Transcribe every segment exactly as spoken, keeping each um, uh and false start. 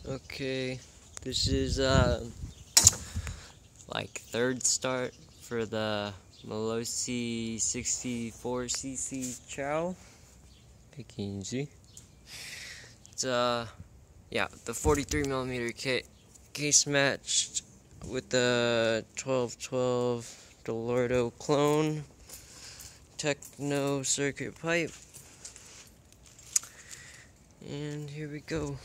Okay, this is uh like third start for the Malossi sixty-four c c Ciao. Hey Kinsey. It's uh yeah, the forty-three millimeter kit, case matched with the twelve twelve Dellorto clone, techno circuit pipe, and here we go.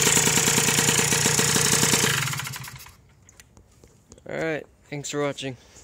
Alright, thanks for watching.